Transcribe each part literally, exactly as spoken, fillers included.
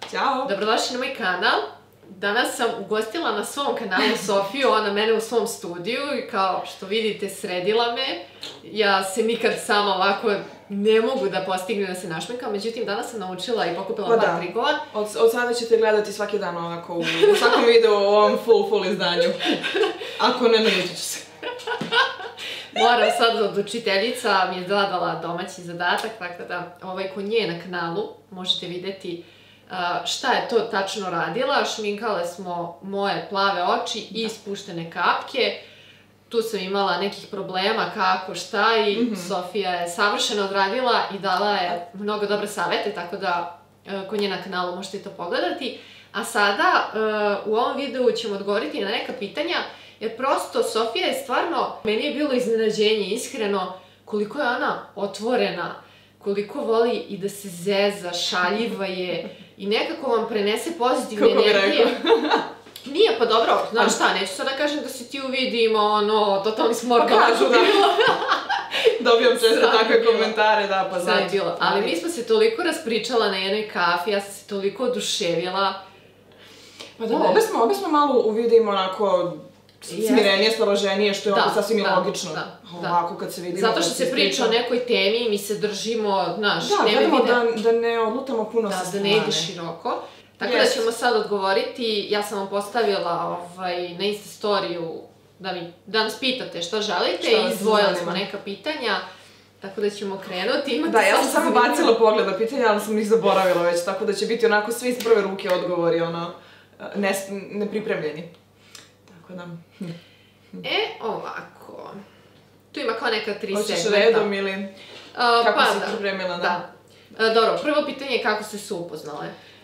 Ćao! Dobrodošli na moj kanal. Danas sam ugostila na svom kanalu Sofiju, ona mene u svom studiju i kao što vidite sredila me. Ja se nikad sama ovako ne mogu da postignem da se našminkam, međutim danas sam naučila i pokupila par trikova. Od sada ćete gledati svaki dan ovako u svakom videu u ovom full full izdanju. Ako ne, naljutiti ću se. Moram sad od učiteljica mi je zadala domaći zadatak, tako da ovaj ko nje na kanalu možete vidjeti šta je to tačno radila. Šminkale smo moje plave oči i spuštene kapke. Tu sam imala nekih problema kako, šta i Sofija je savršeno odradila i dala je mnogo dobre savete, tako da kod nje na kanalu možete to pogledati. A sada u ovom videu ćemo odgovoriti na neka pitanja, jer prosto Sofija je stvarno, meni je bilo iznenađenje, iskreno, koliko je ona otvorena, koliko voli i da se zeza, šaljiva je i nekako vam prenese pozitivne energije. Kako bi rekao? Nije, pa dobro, znaš šta, neću sad da kažem da si ti u vidima, ono, totalni smorka. Pa kažu, da. Dobijam često takve komentare, da, pa znači. Sad je bilo, ali mi smo se toliko raspričala na jednoj kafi, ja sam se toliko oduševila. Pa da, obe smo malo u vidima onako smirenije, staloženije, što je ovako sasvim i logično. Ovako kad se vidimo... Zato što se priča o nekoj temi, mi se držimo, znaš, da, gledamo da ne odlutamo puno sa strane. Da, da ne ide široko. Tako da ćemo sad odgovoriti, ja sam vam postavila na Insta storiju da nas pitate što želite i izdvojili smo neka pitanja, tako da ćemo krenuti. Da, ja sam samo bacila pogled na pitanja, ali sam ih zaboravila već, tako da će biti onako svi iz prve ruke odgovori, ono, nepripremljeni. Tako da... E, ovako, tu ima kao neka tri segmenta. Hoćeš redom ili kako si pripremila? Da. Dobro, prvo pitanje je kako ste se upoznale.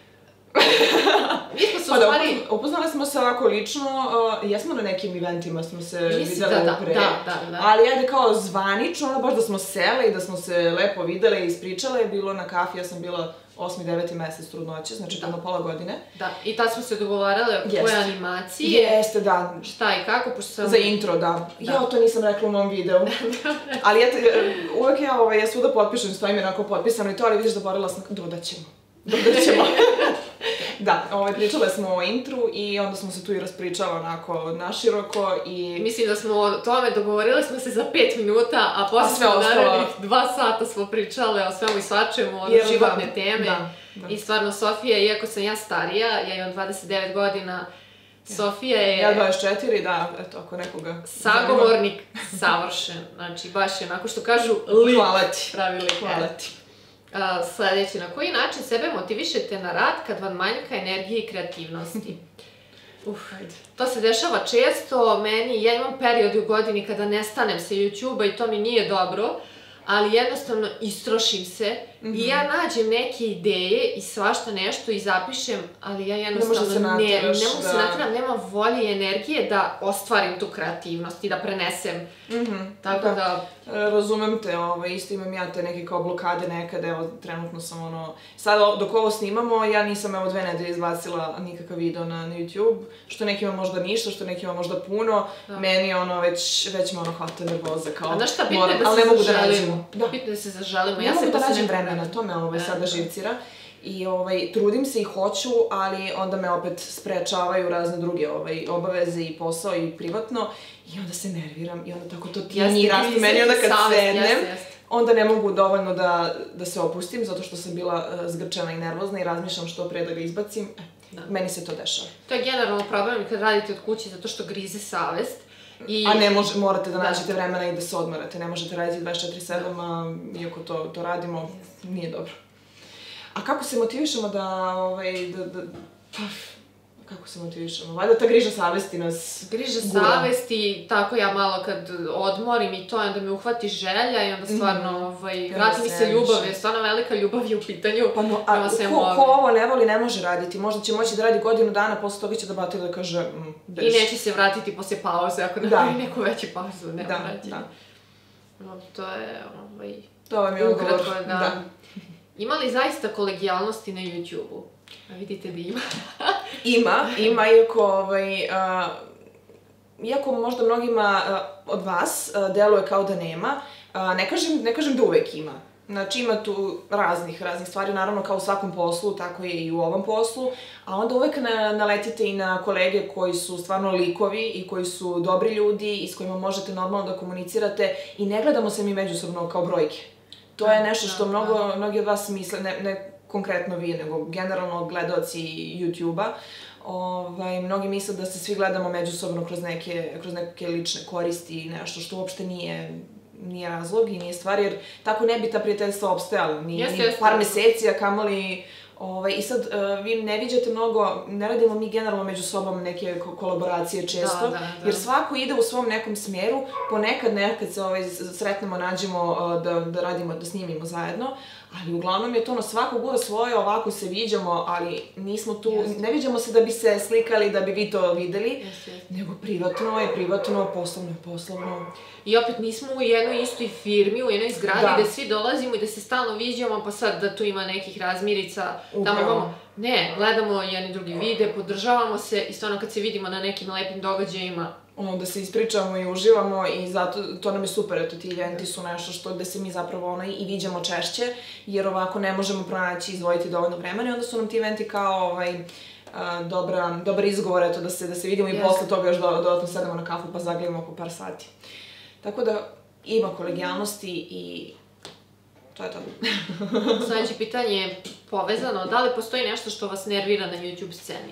Pa da, upoznali smo se ovako lično, jesmo na nekim eventima smo se videli upre, ali ajde kao zvanično, ono baš da smo sele i da smo se lepo videle i ispričale je bilo na kafi, ja sam bila osmi deveti mesec trudnoće, znači jedno pola godine. Da, i tad smo se dogovarale oko tvoje animacije. Jeste, da. Šta i kako, pošto sam... Za intro, da. Ja to nisam rekla u mom videu. Ali uvek ja svuda potpišem, stojim je onako potpisano i to, ali vidiš zaboravila sam, dodat ćemo. Dodat ćemo. Da, pričale smo o intru i onda smo se tu i raspričala onako naširoko i... Mislim da smo o tome dogovorili smo se za pet minuta, a posle smo narednih dva sata smo pričale o svemu i svačemu, o životne teme. I stvarno Sofija, iako sam ja starija, ja imam dvadeset devet godina, Sofija je... Ja dvadeset četiri, da, eto, ako nekoga... Sagovornik savršen, znači baš je onako što kažu lik. Hvala ti. Pravi lik. Hvala ti. Sljedeće, na koji način sebe motivišete na rad kad vam manjka energije i kreativnosti? To se dešava često, meni, ja imam period u godini kada nestanem sa YouTube-a i to mi nije dobro, ali jednostavno istrošim se i ja nađem neke ideje i svašta nešto i zapišem, ali ja jednostavno ne mogu se natjeram, nema volje i energije da ostvarim tu kreativnost i da prenesem. Tako da... Razumem te, isto imam ja te neke kao blokade nekada, evo trenutno sam ono... Sada dok ovo snimamo, ja nisam evo dve nedelje izbacila nikakav video na YouTube, što nekima možda ništa, što nekima možda puno, meni ono već me ono hvata nervoza kao... A znaš šta, bitno je da se zaželimo. Bitno je da se zaželimo. Ne mogu da nađem vremena, to me sada živcira. I trudim se i hoću, ali onda me opet sprečavaju razne druge obaveze i posao i privatno i onda se nerviram i onda tako to tijeni rastu meni, onda kad sednem, onda ne mogu dovoljno da se opustim zato što sam bila zgrčana i nervozna i razmišljam što pre da ga izbacim, meni se to dešava. To je generalno problem kad radite od kuće zato što grize savest. A ne morate da nađete vremena i da se odmarate, ne možete raditi dvadeset četiri sedam, iako to radimo, nije dobro. A kako se motivišemo da, kako se motivišemo? Valjda ta griža savesti nas gura. Griža savesti, tako ja malo kad odmorim i to, onda me uhvati želja i onda stvarno vrati mi se ljubav, jer stvarno velika ljubav je u pitanju. A ko ovo ne voli ne može raditi, možda će moći da radi godinu dana, posle toga će da bati da kaže I neće se vratiti posle pauze, ako ne pravi neku veću pauzu, ne vrati. To je, to vam je odgovor, da. Ima li zaista kolegijalnosti na YouTube-u? A vidite da ima. Ima, ima, iako, iako možda mnogima od vas deluje kao da nema, Ne kažem, ne kažem da uvek ima. Znači ima tu raznih, raznih stvari, naravno kao u svakom poslu, tako je i u ovom poslu, a onda uvek na, naletite i na kolege koji su stvarno likovi i koji su dobri ljudi i s kojima možete normalno da komunicirate i ne gledamo se mi međusobno kao brojke. To je nešto što mnogo, mnogi od vas misle, ne, ne konkretno vi, nego generalno gledaoci YouTube-a, Ovaj, mnogi misle da se svi gledamo međusobno kroz neke, kroz neke lične koristi i nešto što uopšte nije, nije razlog i nije stvar, jer tako ne bi ta prijateljstva opstajala, ni, yes, ni yes, par yes. meseci, a kamoli... Ovaj, I sad, uh, vi ne viđate mnogo, ne radimo mi generalno među sobom neke ko kolaboracije često, da, da, da. jer svako ide u svom nekom smjeru, ponekad nekad se ovaj, sretnemo, nađemo uh, da, da radimo, da snimimo zajedno, ali uglavnom je to ono, svako gura svoje, ovako se viđamo, ali nismo tu, yes. ne viđamo se da bi se slikali, da bi vi to videli, yes, yes. nego privatno je privatno, poslovno je poslovno. I opet nismo u jednoj istoj firmi, u jednoj zgradi da. gde svi dolazimo i da se stalno viđamo, pa sad da tu ima nekih razmirica, tamo imamo... Ne, gledamo jedni drugi vide, podržavamo se i stvarno kad se vidimo na nekim lepim događajima, ono, da se ispričamo i uživamo i zato, to nam je super, eto, ti eventi su nešto što, gde se mi zapravo ono, i viđamo češće, jer ovako ne možemo pronaći i izdvojiti dovoljno vremena i onda su nam ti eventi kao, ovaj, a, dobra, dobar izgovor, eto, da se, da se vidimo i yes. posle toga još do, dodatno sedemo na kafu pa zagledamo po par sati. Tako da, ima kolegijalnosti i to je to. Sljedeće pitanje je povezano, da li postoji nešto što vas nervira na YouTube sceni?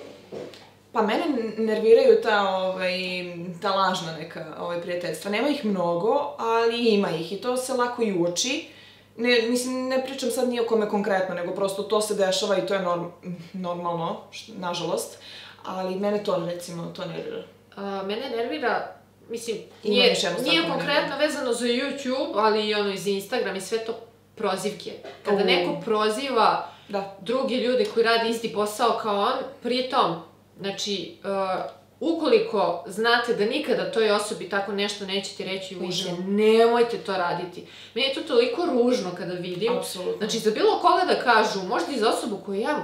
Pa mene nerviraju ta, ovaj, ta lažna neka ovaj, prijateljstva. Nema ih mnogo, ali ima ih i to se lako i uoči. Ne, mislim, ne pričam sad ni o kome konkretno, nego prosto to se dešava i to je norm, normalno, nažalost. Ali mene to, recimo, to nervira. A, mene nervira, mislim, nije, nije konkretno vezano za YouTube, ali i ono iz Instagram i sve to prozivke. Kada uh. neko proziva da. druge ljude koji radi isti posao kao on, pritom, znači, uh, ukoliko znate da nikada toj osobi tako nešto nećete reći u lice, nemojte to raditi. Meni je to toliko ružno kada vidim. Apsolutno. Znači, za bilo koga da kažu, možda i za osobu koju ja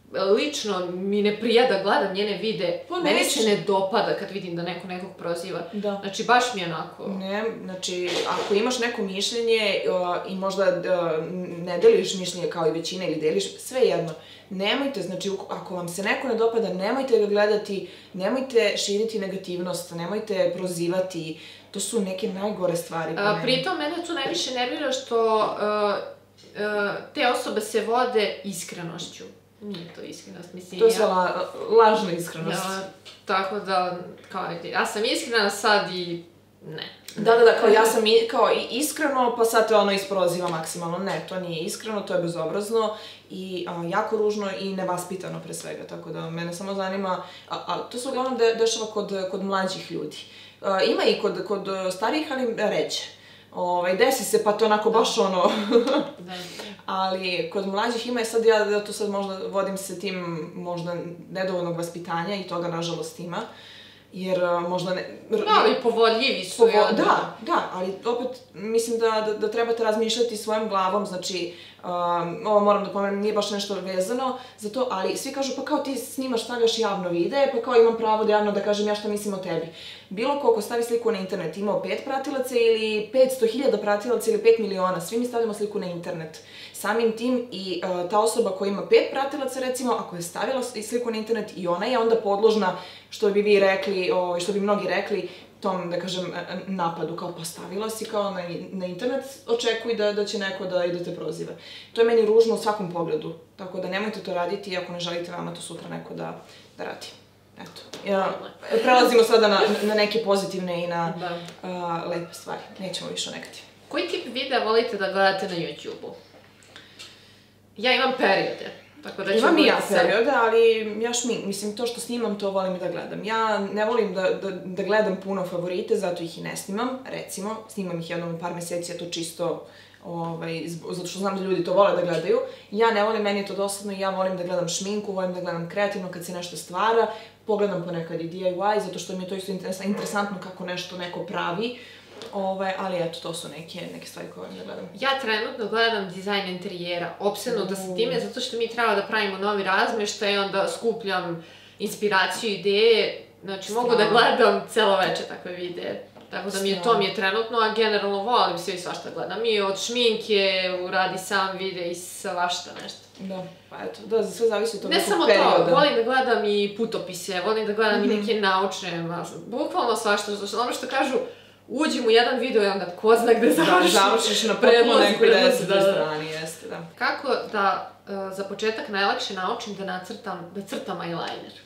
lično mi ne prija da gledam njene vide, pa meni se ne dopada kad vidim da neko nekog proziva. Da. Znači, baš mi je onako... Ne, znači, ako imaš neko mišljenje uh, i možda uh, ne deliš mišljenje kao i većina ili deliš, sve jedno. Nemojte, znači, ako vam se neko ne dopada, nemojte ga gledati, nemojte širiti negativnost, nemojte prozivati. To su neke najgore stvari po meni. Pritom, mene tu najviše nervira što uh, uh, te osobe se vode iskrenošću. Nije to iskrenost, mislim... To je ja... la, lažna iskrenost. Ja, tako da, kao, ja sam iskrena sad i... ne. Da, da, da, kao ja sam i, kao iskreno, pa sad te ono isproziva maksimalno. Ne, to nije iskreno, to je bezobrazno i a, jako ružno i nevaspitano pre svega, tako da mene samo zanima, a, a to se uglavnom de, dešava kod, kod mlađih ljudi. A, ima i kod, kod starijih, ali ređe. Ovaj, desi se, pa to onako baš ono... da. Ali kod mlađih ima, sad ja, ja tu sad možda vodim se tim možda nedovoljnog vaspitanja i toga nažalost ima. Jer možda ne... Da, ali povodljivi su. Povo... Ja, da, da, ali opet mislim da, da, da trebate razmišljati svojom glavom, znači, um, ovo moram da pomenem, nije baš nešto vezano za to, ali svi kažu, pa kao ti snimaš, stavljaš javno videe, pa kao imam pravo da javno da kažem ja šta mislim o tebi. Bilo ko ko stavi sliku na internet, imao pet pratilaca ili petsto hiljada pratilaca ili pet miliona, svi mi stavljamo sliku na internet. Samim tim i uh, ta osoba koja ima pet pratilaca, recimo, ako je stavila sliku na internet i ona je onda podložna, što bi vi rekli, o, što bi mnogi rekli, tom, da kažem, napadu, kao postavila si kao na, na internet, očekuj da, da će neko da idete proziva. To je meni ružno u svakom pogledu, tako da nemojte to raditi ako ne želite vama to sutra neko da, da radi. Eto, ja, prelazimo sada na, na neke pozitivne i na da. uh, lepe stvari, nećemo više o negativne. Koji tip videa volite da gledate na YouTube-u? Ja imam periode. Tako da imam i ja periode, ali ja šmink, mislim, to što snimam, to volim i da gledam. Ja ne volim da, da, da gledam puno favorite, zato ih i ne snimam, recimo, snimam ih jednom par meseci, a to čisto, ovaj, zato što znam da ljudi to vole da gledaju. Ja ne volim, meni je to dosadno i ja volim da gledam šminku, volim da gledam kreativno kad se nešto stvara, pogledam ponekad i D I Y, zato što mi je to isto interesantno kako nešto neko pravi. Ove, ali eto, to su neke, neke stvari koje volim da gledam. Ja trenutno gledam dizajn interijera, opsednuta sam time, zato što mi treba da pravimo novi razmeštaj, onda skupljam inspiraciju, ideje, znači mogu da gledam celo veče takve videe. Tako da mi je, to mi je trenutno, a generalno volim sve i svašta gledam. I od šminke, uradi sam vide i svašta nešto. Da, pa eto, da, sve zavisi od tog nekog perioda. Ne samo to, volim da gledam i putopise, volim da gledam i neke naučne, bukvalno svašta, ono što kažu, uđem u jedan video i onda ko zna gde završim. Da, završiš na potpuno nekoj desetoj strani, jeste, da. Kako da, za početak, najlakše naučim da nacrtam, da crtam eyeliner?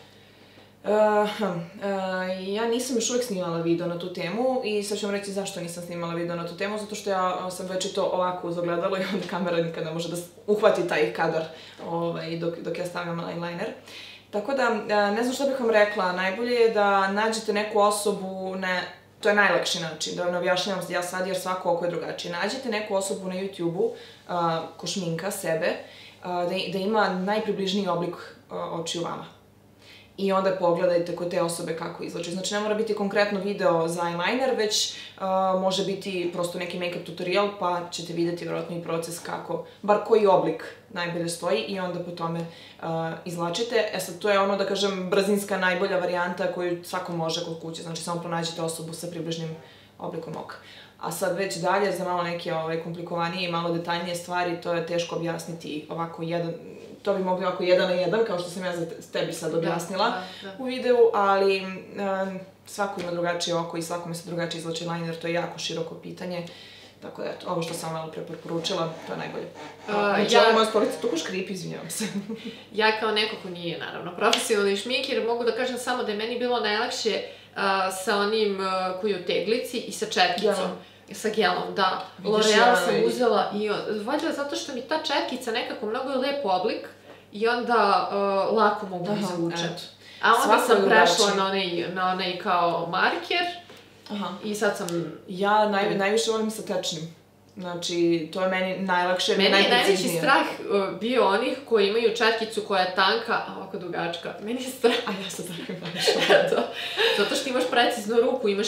Ja nisam još uvijek snimala video na tu temu i sad ću vam reći zašto nisam snimala video na tu temu, zato što ja sam već i to ovako uz ogledalo i onda kamera nikada ne može da uhvati taj kadar dok ja stavljam eyeliner. Tako da, ne znam što bih vam rekla, najbolje je da nađete neku osobu, to je najlakši način, da vam objašnjavam ja sad jer svako oko je drugačije. Nađite neku osobu na YouTube-u, ko šminka sebe, da ima najpribližniji oblik očiju vama. I onda pogledajte kod te osobe kako izlači. Znači, ne mora biti konkretno video za eyeliner, već može biti prosto neki make-up tutorial, pa ćete vidjeti vjerojatno i proces kako, bar koji oblik najbolje stoji i onda po tome izlačite. E sad, to je ono, da kažem, brzinska najbolja varijanta koju svako može kod kuće. Znači, samo pronađite osobu sa približnim oblikom oka. A sad već dalje, za malo neke komplikovanije i malo detaljnije stvari, to je teško objasniti ovako jedan... To bi mogli ovako jedan na jedan, kao što sam ja za tebi sad objasnila u videu, ali svako ima drugačije oko i svakome se drugačije izlači eyeliner, to je jako široko pitanje. Tako da, eto, ovo što sam malo pre preporučila, to je najbolje. Znači, ovo moja stolica tuko škripi, izvinjavam se. Ja kao neko ko nije, naravno, profesionalni šminker, mogu da kažem samo da je meni bilo najlakše sa onim koji u teglici i sa četkicom. Sa gelom, da. L'Oreal sam uzela i valjda zato što mi ta četkica nekako mnogo je lep oblik i onda lako mogu izvučem. A onda sam prešla na onaj kao marker i sad sam... Ja najviše volim sa tečnim. Znači, to je meni najlakše, najpreciznije. Meni je najveći strah bio onih koji imaju četkicu koja je tanka, a ovako dugačka. Meni je strah. A ja sam tako najviše. Zato što imaš preciznu ruku, imaš...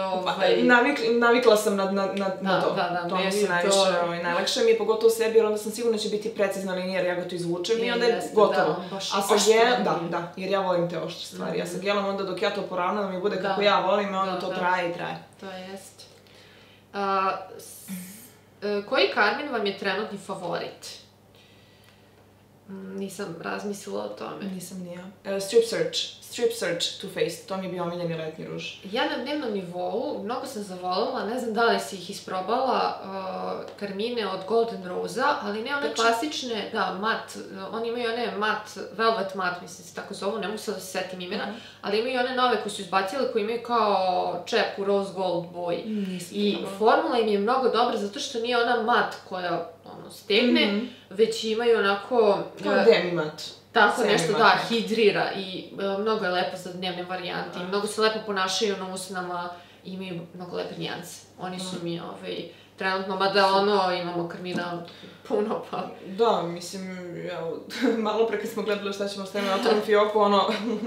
Navikla sam na to. To mi se najlakše mi je, pogotovo u sebi, jer onda sam sigurno će biti precizna linija, jer ja ga to izvučem i onda je gotovo. A sa gelom, da, da, jer ja volim te oštre stvari. Ja sa gelom onda dok ja to poravnam, da mi bude kako ja volim, onda to traje i traje. To jest. Koji Karmin vam je trenutni favorit? Nisam razmislila o tome. Nisam ni ja. Strip Search. Strip Search Too Faced. To mi je bio omiljeni letnji ruž. Ja na dnevnom nivou mnogo sam zavoljela, ne znam da li si ih isprobala, Karmine od Golden Rose-a, ali ne one klasične, da, mat. Oni imaju one mat, velvet mat, mislim se tako zovu, ne mogu sad da se setim imena, ali imaju one nove koje su izbacile, koje imaju kao čep u rose gold boji. I formula im je mnogo dobra zato što nije ona mat koja stegne, već imaju onako... Kao demi mat. Tako nešto, da, hidrira i mnogo je lepo za dnevne varijante i mnogo se lepo ponašaju na usnama i imaju mnogo lepe nijanse. Oni su mi, ovaj, trenutno, mada ono, imamo Karmina puno, pa... Da, mislim, malo pre kad smo gledali šta ćemo staviti na otvorom fioku, ono,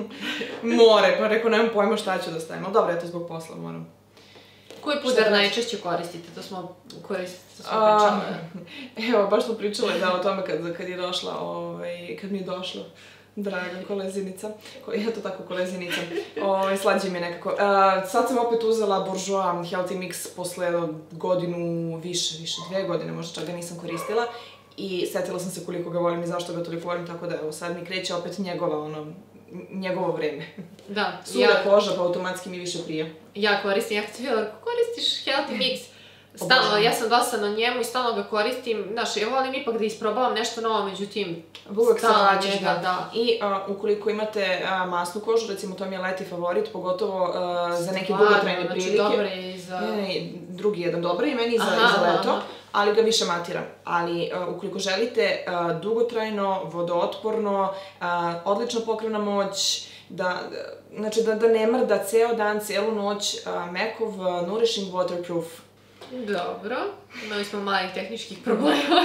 more, pa rekao, nemam pojma šta ću da stavim, ali dobro, eto, zbog posla moram. Koji puder najčešće koristite? To smo koristili, to smo pričali. Evo, baš smo pričali da o tome kad je došla, kad mi je došla draga kolezinica, ja to tako kolezinica, slađe mi je nekako. Sad sam opet uzela Bourjois Healthy Mix posle godinu, više, više, dve godine, možda čak ga nisam koristila. I setila sam se koliko ga volim i zašto ga toliko volim, tako da evo, sad mi kreće opet njegova, ono, njegovo vreme. Da. Suda koža, pa automatski mi više prija. Ja koristim, ja kad sam vidjela, kako koristiš Healthy Mix? Stalno, ja sam dosadna njemu i stalno ga koristim. Znaš, ja volim ipak da isprobavam nešto novo, međutim, uvek se vraćaš ga. I ukoliko imate masnu kožu, recimo to mi je leti favorit, pogotovo za neke dugotrajne prilike. Znači, dobar je i za... Drugi jedan dobar i meni i za leto, ali ga više matiram. Ali ukoliko želite dugotrajno, vodootporno, odlična pokrivna moć, znači da ne mrda ceo dan, celu noć, Mekov Nourishing Waterproof. Dobro, imali smo malih tehničkih problema,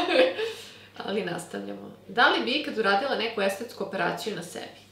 ali nastavljamo. Da li bi ikad uradila neku estetsku operaciju na sebi?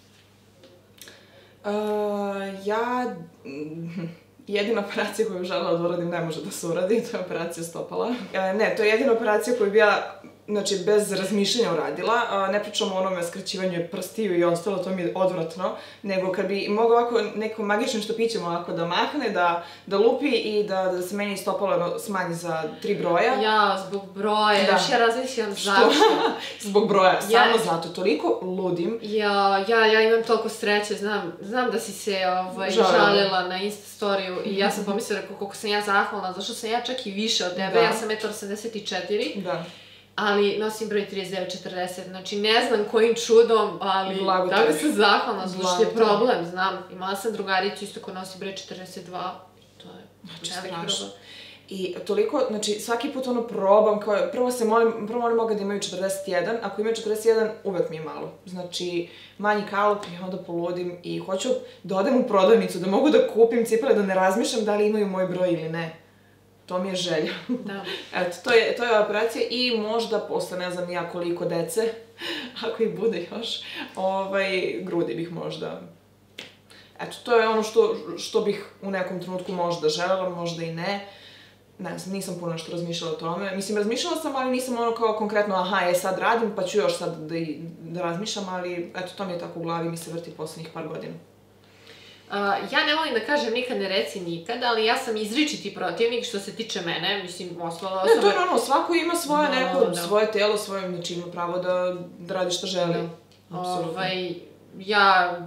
Ja... Jedina operacija koju želela da uradim ne može da se uradi, to je operacija stopala. Ne, to je jedina operacija koju bi ja znači, bez razmišljanja uradila. Ne pričamo o onome skraćivanju prstiju i ostalo, to mi je odvratno, nego kad bi mogao ovako nekom magičnim štapićem ovako da mahne, da, da lupi i da, da se meni stopalo smanji za tri broja. Ja, zbog broja, da. još ja razmišljam zašto. Zbog broja, ja, samo zato, toliko ludim. Ja, ja, ja imam toliko sreće, znam, znam da si se ovaj, žalila na Insta storiju i ja sam pomislila koliko sam ja zahvalna, zašto sam ja čak i više od tebe, da. Ja sam jedan osamdeset četiri. Da. Ali nosim broj trideset devet četrdeset, znači ne znam kojim čudom, ali da bi se zahvalna, zato je problem, znam. Imala sam drugaricu isto ko nosi broj četrdeset dva, to je veliki problem. I toliko, znači svaki put ono probam, kao, prvo se molim, prvo molim moga da imaju četrdeset jedan, ako imaju četrdeset jedan, uvek mi je malo. Znači, manji kalup i onda poludim i hoću da odem u prodavnicu, da mogu da kupim cipele, da ne razmišljam da li imaju moj broj ili ne. To mi je želja. Da. Eto, to je, to je operacija i možda posle ne znam nija koliko dece, ako ih bude još, ovaj, grudi bih možda. Eto, to je ono što, što bih u nekom trenutku možda želela, možda i ne. Ne znam, nisam puno nešto razmišljala o tome. Mislim, razmišljala sam, ali nisam ono kao konkretno, aha, je sad radim, pa ću još sad da, da razmišljam, ali eto, to mi je tako u glavi, mi se vrti poslednjih par godina. Uh, ja ne volim da kažem nikad ne reci nikad, ali ja sam izričiti protivnik što se tiče mene, mislim, ostalo osobe... Ne, to je ono, svako ima svoje no, neko, no. svoje telo, svoje, znači ima pravo da, da radi što želi. No. Ovaj, ja,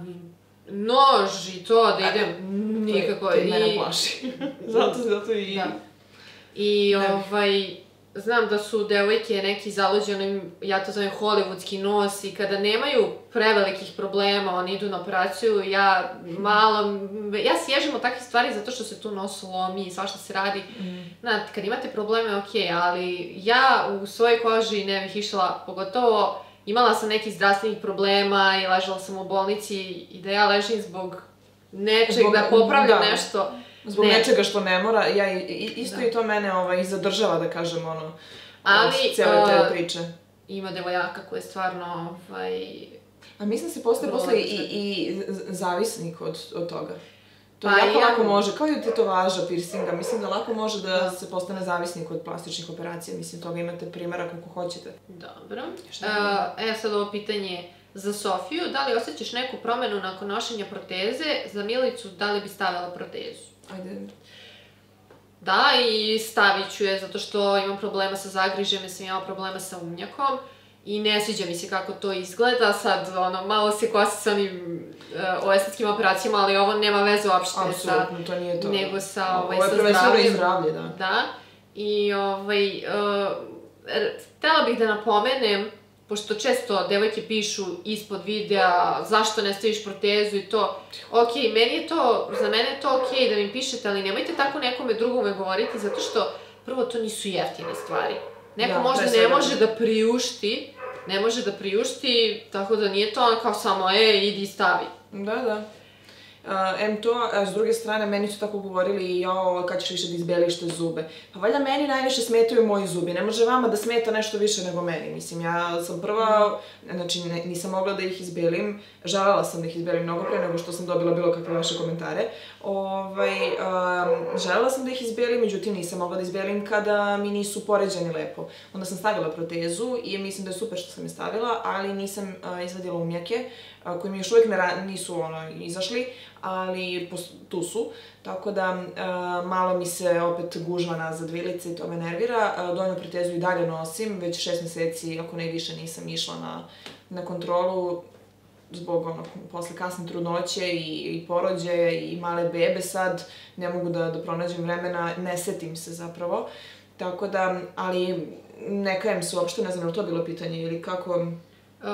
nož i to da idem, e, nikako... To, to mene plaši. zato, zato i... Da. I, ne. ovaj... Znam da su devojke neki zaluđeni, ja to zovem hollywoodski nos i kada nemaju prevelikih problema, oni idu na operaciju, ja malo, ja sježem od takvih stvari zato što se tu nos lomi i svašta se radi. Mm. Znate, kad imate probleme, okej, okay, ali ja u svojoj koži ne bih išla, pogotovo imala sam nekih zdravstvenih problema i ležala sam u bolnici i da ja ležim zbog nečeg, zbog, da popravljam da. nešto. Zbog ne. nečega što ne mora, ja isto da. i to mene ovaj, zadržava, da kažem, ono, ali, cijele te uh, priče. Ima devojaka koje stvarno, ovaj... A mislim se postaje posle i, i zavisnik od, od toga. To pa jako ja... lako može, kao i od tetovaža, piercinga, mislim da lako može da, da se postane zavisnik od plastičnih operacija, mislim, toga imate primjera kako hoćete. Dobro. Uh, evo sad ovo pitanje za Sofiju, da li osjećaš neku promenu nakon nošenja proteze? Za Milicu, da li bi stavila protezu? Ajde. Da, i stavit ću je zato što imam problema sa zagrižem, sam imala problema sa umnjakom i ne sviđa mi se kako to izgleda, sad ono, malo se kosi sa onim uh, o estetskim operacijama, ali ovo nema veze uopšte sa... Apsolutno, to nije to. Nego sa, ovaj, ovo je prvenstveno i zdravlje, da. Da, i ovaj, uh, htela bih da napomenem, pošto često devojke pišu ispod videa zašto ne staviš protezu i to, ok, meni je to, za mene je to ok da mi pišete, ali nemojte tako nekome drugome govoriti, zato što prvo to nisu jeftine stvari. Neko da, možda ne može da priušti, ne može da priušti, tako da nije to kao samo, e, idi i stavi. Da, da. Uh, em to, a s druge strane, meni su tako govorili, jao, kad ćeš više da izbeliš te zube. Pa valjda meni najviše smetaju moji zubi, ne može vama da smeta nešto više nego meni. Mislim, ja sam prva, znači ne, nisam mogla da ih izbelim, želela sam da ih izbelim mnogo pre nego što sam dobila bilo kakve vaše komentare. Ovaj, um, želela sam da ih izbelim, međutim nisam mogla da izbelim kada mi nisu poređani lepo. Onda sam stavila protezu i mislim da je super što sam je stavila, ali nisam uh, izvadila umjake, uh, koji mi još uvijek ne, nisu ono, izašli, ali tu su, tako da uh, malo mi se opet gužva nazad vilice i to me nervira. Uh, donju protezu i dalje nosim, već šest meseci, ako ne više, nisam išla na, na kontrolu zbog ono, posle kasne trudnoće i, i porođaja i male bebe sad, ne mogu da, da pronađem vremena, ne setim se zapravo. Tako da, ali ne kajem se uopšte, ne znam, je to bilo pitanje ili kako... Uh,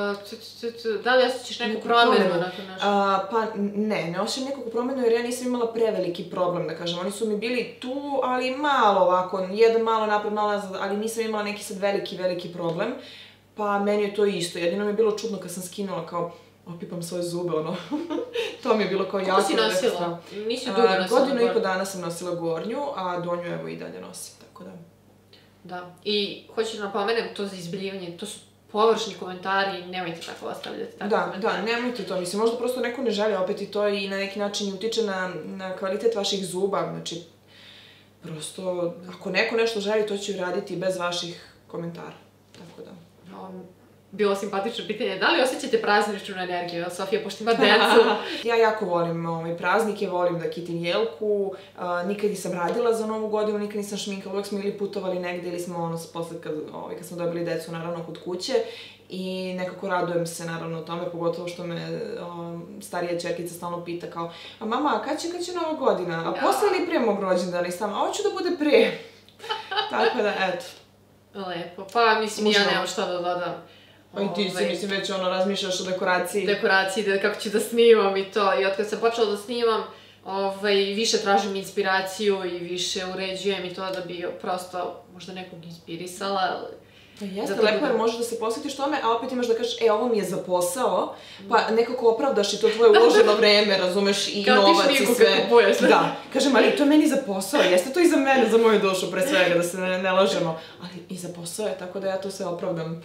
da li osjećaš neku promenu nakon našeg? Pa ne, ne osjećam neku promenu jer ja nisam imala preveliki problem, da kažem. Oni su mi bili tu, ali malo ovako, jedan malo napred, malo nazad, ali nisam imala neki sad veliki, veliki problem. Pa meni je to isto. Jedino mi je bilo čudno kad sam skinula kao opipam svoje zube, ono. To mi je bilo kao jako... Kako si nosila? Nisi dugo nosila gornju? Godinu i po dana sam nosila gornju, a donju evo i dalje nosim, tako da... Da. I hoću da napomenem to za izbeljivanje, to su površni komentari, nemojte tako ostavljati tako da, komentari. Da, nemojte to, mislim, možda prosto neko ne želi, opet i to i na neki način utiče na, na kvalitet vaših zuba, znači, prosto, ako neko nešto želi, to će uraditi bez vaših komentara. tako da. Bilo simpatično pitanje, da li osjećate prazničnu energiju, Sofija, pošto ima decu? Ja jako volim ovaj, praznike, volim da kitim jelku, uh, nikad nisam radila za Novu godinu, nikad nisam šminkala, uvek smo ili putovali negde ili smo ono, posle kad, ovaj, kad smo dobili decu, naravno, kod kuće. I nekako radujem se, naravno, tome, pogotovo što me um, starija ćerkica stalno pita kao, a mama, kad će, kad će Nova godina? A posle ili pre mog rođendana? I sam, a hoću da bude pre. Tako da, eto. Lepo, pa mislim, ja nemam šta da dodam. Pa i ti si, mislim, već ono, razmišljaš o dekoraciji. Dekoraciji, da, kako ću da snimam i to. I otkad sam počela da snimam, ovaj, više tražim inspiraciju i više uređujem i to da bi prosto možda nekog inspirisala. Pa jeste, lepo jer možeš da se posvetiš tome, a opet imaš da kažeš, e, ovo mi je za posao, pa nekako opravdaš i to tvoje uloženo vreme, razumeš, i novac i sve. Kao ti šminku kupuješ. Da, kažem, ali to je meni za posao, jeste to i za mene, za moju dušu, pre svega, da se ne, ne lažemo, ali i za posao je, tako da ja to sve opravdam.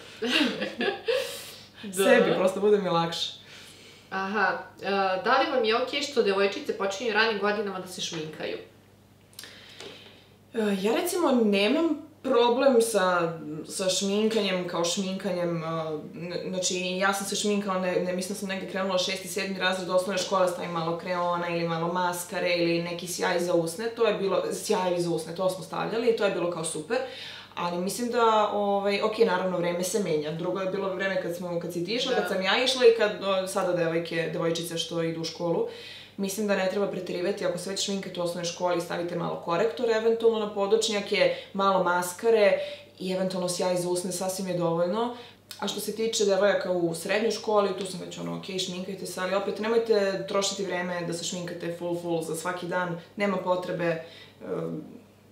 Sebi, prosto bude mi lakše. Aha, da li vam je okej što devojčice počinju ranim godinama da se šminkaju? Ja recimo nemam problem sa, sa šminkanjem, kao šminkanjem, uh, znači ja sam se šminkala, ne, ne mislim sam negde krenula šesti, sedmi razred osnovne škole, stavim malo kreona ili malo maskare ili neki sjaj za usne, to je bilo, sjajevi za usne, to smo stavljali i to je bilo kao super. Ali mislim da, ovaj, ok, naravno, vreme se menja. Drugo je bilo vreme kad, smo, kad si ti išla, kad sam ja išla i kad o, sada devojke, devojčice što idu u školu. Mislim da ne treba preterivati, ako se već šminkate u osnovnoj školi, stavite malo korektora, eventualno na podočnjake, malo maskare i eventualno sjaj za usne, sasvim je dovoljno. A što se tiče devojaka u srednjoj školi, tu sam već ono, ok, šminkajte se, ali opet nemojte trošiti vreme da se šminkate full full za svaki dan, nema potrebe. Um,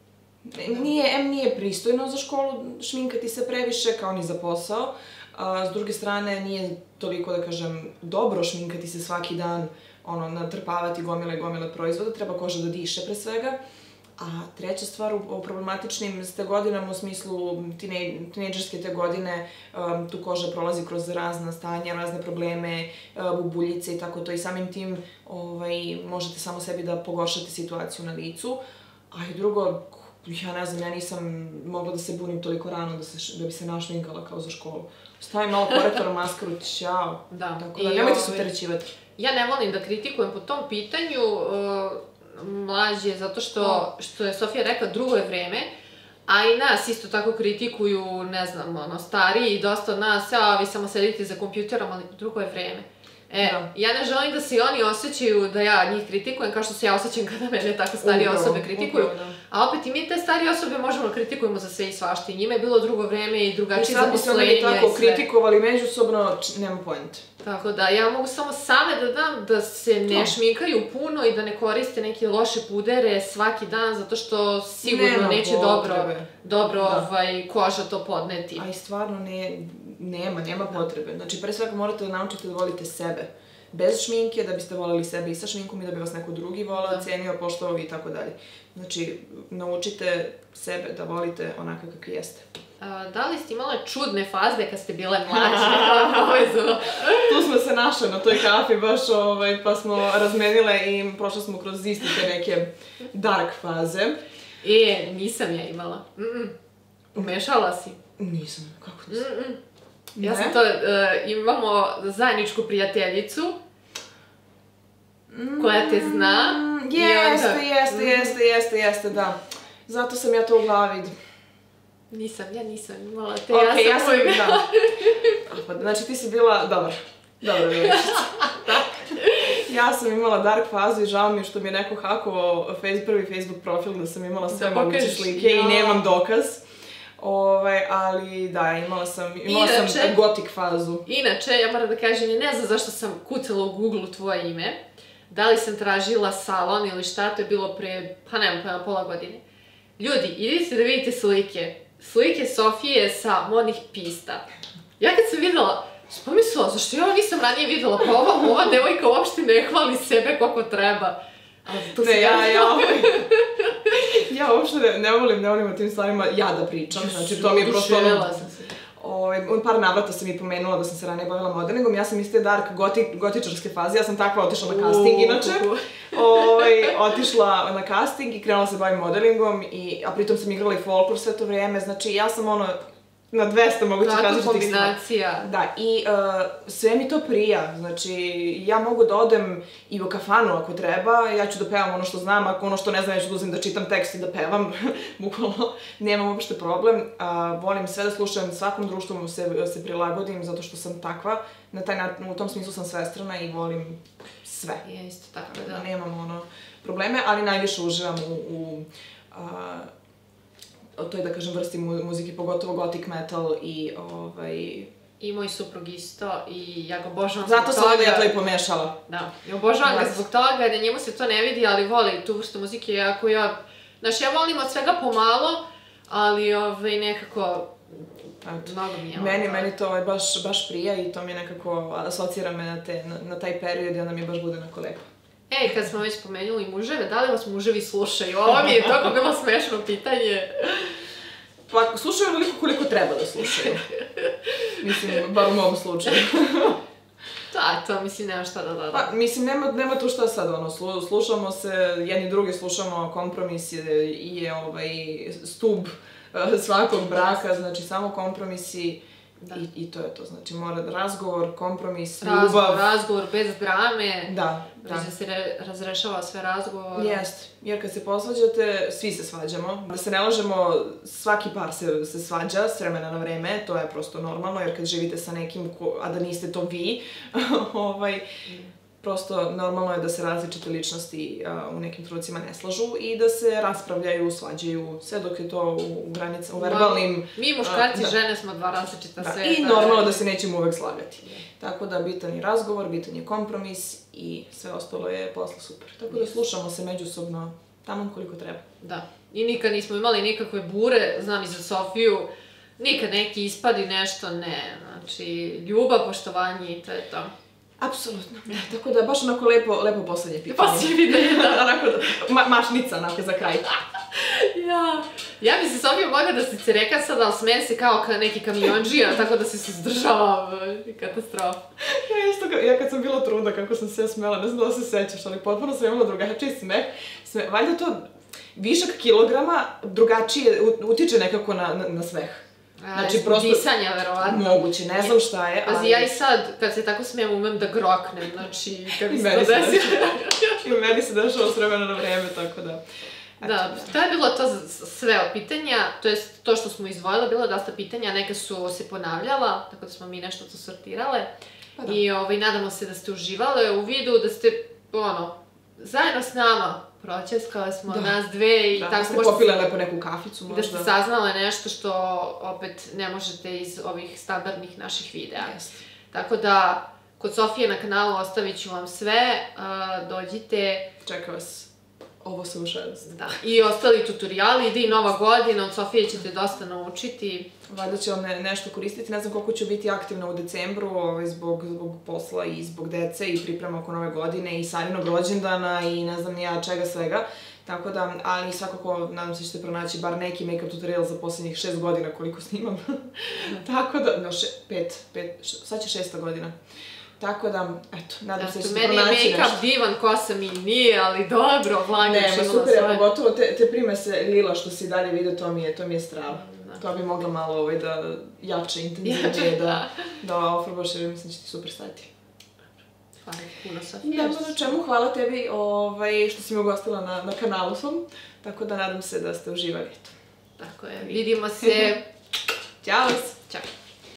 Nije, em nije pristojno za školu šminkati se previše, kao ni za posao. A, s druge strane, nije toliko, da kažem, dobro šminkati se svaki dan, ono, natrpavati gomile i gomile proizvoda, treba koža da diše pre svega. A treća stvar, u, u problematičnim ste godinama, u smislu tinej, tinejdžerske te godine, um, tu koža prolazi kroz razna stanja, razne probleme, uh, bubuljice i tako to, i samim tim ovaj, možete samo sebi da pogoršate situaciju na licu. A i drugo, ja ne znam, ja nisam mogla da se bunim toliko rano da, se, da bi se našminkala kao za školu. Stavim malo korektora, maskaru, ćao. Da. Tako da, nemojte se opterećivati. Ja ne volim da kritikujem po tom pitanju uh, mlađe, zato što, što je Sofija rekla, drugo je vreme, a i nas isto tako kritikuju, ne znam, ono, stariji i dosta od nas, a vi samo sedite za kompjuterom, ali drugo je vreme. E, da. Ja ne želim da se i oni osjećaju da ja njih kritikujem kao što se ja osjećam kada mene tako starije upravo, osobe kritikuju. Upravo, a opet i mi te starije osobe možemo da kritikujemo za sve i svašta. I njima je bilo drugo vreme i drugačije zaposlenje i sve. I sad bi se oni tako kritikovali međusobno, nema point. Tako da, ja mogu samo same da dam da se ne to. šminkaju puno i da ne koriste neke loše pudere svaki dan, zato što sigurno nema neće potrebe. dobro, dobro ovaj, koža to podneti. A i stvarno ne... Nema, nema potrebe. Znači, pre svega morate da naučite da volite sebe. Bez šminke, da biste voleli sebe i sa šminkom i da bi vas neko drugi volao, cenio, poštovao i tako dalje. Znači, naučite sebe da volite onako kakvi jeste. A, da li ste imale čudne faze kad ste bile mlađe? Tu smo se našle na toj kafi baš, ovaj, pa smo razmenile i prošle smo kroz iste te neke dark faze. E, nisam ja imala. Mm-mm. Umešala si? Nisam, kako nisam? Mm-mm. Ja sam to, uh, imamo zajedničku prijateljicu koja te zna. Mm, jeste, onda... jeste, jeste, jeste, jeste, da. Zato sam ja to u glavi. Nisam, ja nisam imala te, okay, ja sam... ja sam, uvijek... da. Pa, znači ti si bila, dobar, dobra vječica. Ja sam imala dark fazu i žao mi je što mi je neko hakovao face, prvi Facebook profil da sam imala sve moguće slike i nemam dokaz. Ovaj, ali da, imala sam, imala inače, sam gotik fazu. Inače, ja moram da kažem, ne znam zašto sam kucala u Google tvoje ime. Da li sam tražila salon ili šta, to je bilo pre, pa nemam, pa pola godine. Ljudi, idite da vidite slike. Slike Sofije sa modnih pista. Ja kad sam videla, sam pomislila, zašto ja nisam ranije videla, pa ova, ova devojka uopšte ne hvali sebe koliko treba. Ne, ja, ja, ja uopšte ne, ne volim, ne volim o tim stvarima ja da pričam, znači to mi je prosto ono... Ovaj, par navrata sam i pomenula da sam se ranije bavila modelingom, ja sam iz te dark goti, gotičarske faze, ja sam takva otišla na casting inače. Ovaj, otišla na casting i krenula se bavim modelingom, i, a pritom sam igrala i folklor sve to vrijeme, znači ja sam ono na dvesta mogućih različitih stvari. kombinacija. Da, i uh, sve mi to prija, znači ja mogu da odem i u kafanu ako treba, ja ću da pevam ono što znam, ako ono što ne znam ja ću da uzem da čitam tekst i da pevam, bukvalno, nemam uopšte problem. Uh, volim sve da slušam, svakom društvu se, se prilagodim zato što sam takva, na taj, u tom smislu sam svestrana i volim sve. Ja isto tako, da. Nemam ono probleme, ali najviše uživam u, u uh, o toj, da kažem, vrsti muzike, pogotovo gothic metal i ovaj... I moj suprug isto i ja ga obožavam zbog toga. Zato sam ja to i pomešala. Da, i obožavam ga zbog toga, da njemu se to ne vidi, ali voli tu vrstu muzike, iako ja... Znaš, ja volim od svega pomalo, ali ovaj, nekako... Mnogo mi je... Meni, meni to ovaj, baš, baš prija i to mi je nekako, asocira me na, te, na, na taj period i onda mi baš bude onako lepo. Ej, kad smo već pomenuli muževe, da li vas muževi slušaju? Ovo mi je tako bilo smešno pitanje. Pa, slušaju onoliko koliko treba da slušaju. Mislim, bar u mom slučaju. Da, to mislim, nema šta da dodam. Pa, mislim, nema, nema tu šta sad, ono, slušamo se, jedni drugi slušamo, kompromis je, je ovaj, stub svakog braka, znači samo kompromisi. Da. I, I to je to, znači mora razgovor, kompromis, razgovor, ljubav. Razgovor bez drame. Da, da. Da se re, razrešava sve razgovor. Jest, jer kad se posvađate, svi se svađamo. Da se ne lažemo, svaki par se, se svađa s vremena na vreme, to je prosto normalno, jer kad živite sa nekim, ko, a da niste to vi, ovaj... Mm. Prosto normalno je da se različite ličnosti uh, u nekim trenucima ne slažu i da se raspravljaju, svađaju, sve dok je to u granicama, u verbalnim... Mi muškarci i uh, žene smo dva različita da, sveta. I normalno da se nećemo uvek slagati. Yeah. Tako da bitan je razgovor, bitan je kompromis i sve ostalo je posle super. Tako da slušamo se međusobno tamo koliko treba. Da. I nikad nismo imali nikakve bure, znam i za Sofiju, nikad neki ispadi nešto, ne. Znači, ljubav, poštovanje i to je to. Apsolutno. Tako da, baš onako lepo, lepo poslednje pitanje. Poslednje pitanje, da. Onako, ma, mašnica, onako, za kraj. Ja. Ja bi se Sofija mogla da se cereka sad, ali smen se kao neki kamionđija, tako da se suzdržava. Katastrofa. Ja isto, ja kad sam bila trudna, kako sam se smela, ne znam da se sećaš, ali potpuno sam imala drugačiji smeh. Sme, valjda to višak kilograma drugačije utiče nekako na, na, na smeh. Znači, prosto... Disanja, verovatno. Moguće, ne znam šta je, ali... Pazi, ja i sad, kad se tako smijem, umem da groknem, znači, kad mi se to desi... I meni se dešava s vremena na vreme, tako da... Da, to je bilo to sve od pitanja, to jest to što smo izdvojila, bilo je dosta pitanja, neka su se ponavljala, tako da smo mi nešto to sortirale. Pa da. I ovaj, nadamo se da ste uživale u vidu, da ste, ono, zajedno s nama proćeskale smo da. Nas dve i da, tako... Da ste popile lepo neku kaficu možda. Da ste saznale nešto što opet ne možete iz ovih standardnih naših videa. Jest. Tako da, kod Sofije na kanalu ostavit ću vam sve, uh, dođite... Čeka vas ovo savršenstvo. Da, i ostali tutoriali, ide i nova godina, od Sofije ćete dosta naučiti. Valjda će vam ne, nešto koristiti, ne znam koliko ću biti aktivna u decembru, ovaj, zbog, zbog posla i zbog dece i priprema oko nove godine i Sarinog rođendana i ne znam ni ja čega svega. Tako da, ali svakako nadam se ćete pronaći bar neki make-up tutorial za poslednjih šest godina koliko snimam. Tako da, no, še, pet, pet, še, sad će šesta godina. Tako da, eto, nadam se da ćete pronaći nešto. Meni je make-up divan, kosa mi nije, ali dobro, Vlaga ne, ma super je, pogotovo te, te primese lila što si dalje vidio, to mi je, to mi je strava. Da. To bi mogla malo ovaj, da jače, intenzivnije, da, da, da ofarbaš, jer mislim će ti super stajati. Hvala puno, Sofija. Nema na čemu, hvala tebi ovaj, što si me ugostila na, na kanalu svom, tako da nadam se da ste uživali. Tako je, vidimo se. Ćao! Ćao!